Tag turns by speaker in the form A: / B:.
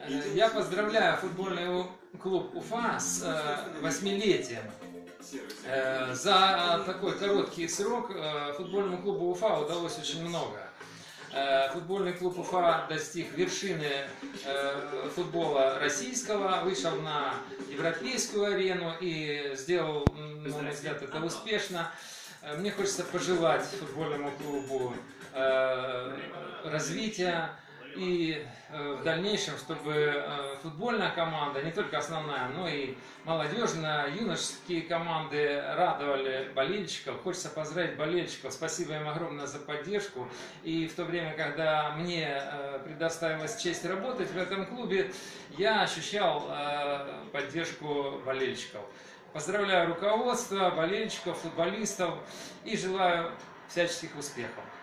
A: Я поздравляю футбольный клуб Уфа с 8-летием. За такой короткий срок футбольному клубу Уфа удалось очень много. Футбольный клуб Уфа достиг вершины футбола российского, вышел на европейскую арену и сделал, на мой взгляд, это успешно. Мне хочется пожелать футбольному клубу развития и в дальнейшем, чтобы футбольная команда, не только основная, но и молодежная, юношеские команды радовали болельщиков. Хочется поздравить болельщиков, спасибо им огромное за поддержку. И в то время, когда мне предоставилась честь работать в этом клубе, я ощущал поддержку болельщиков. Поздравляю руководство, болельщиков, футболистов и желаю всяческих успехов.